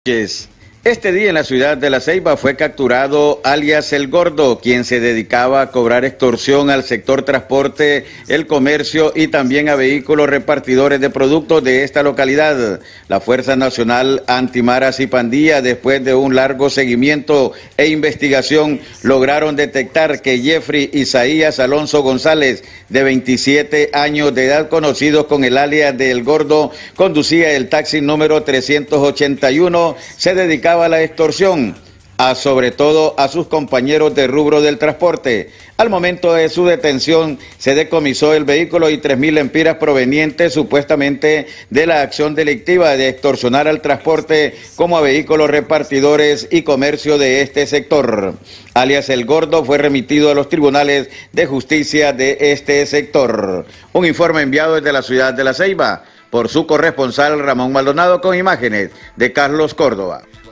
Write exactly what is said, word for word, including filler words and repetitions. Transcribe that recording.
Este día en la ciudad de La Ceiba fue capturado alias El Gordo, quien se dedicaba a cobrar extorsión al sector transporte, el comercio y también a vehículos repartidores de productos de esta localidad. La Fuerza Nacional Antimaras y Pandilla, después de un largo seguimiento e investigación, lograron detectar que Jeffrey Isaías Alonso González, de veintisiete años de edad, conocido con el alias de El Gordo, conducía el taxi número trescientos ochenta y uno, se dedicaba a la extorsión, a sobre todo a sus compañeros de rubro del transporte. Al momento de su detención se decomisó el vehículo y tres mil lempiras provenientes supuestamente de la acción delictiva de extorsionar al transporte como a vehículos repartidores y comercio de este sector. Alias El Gordo fue remitido a los tribunales de justicia de este sector. Un informe enviado desde la ciudad de La Ceiba por su corresponsal Ramón Maldonado, con imágenes de Carlos Córdoba.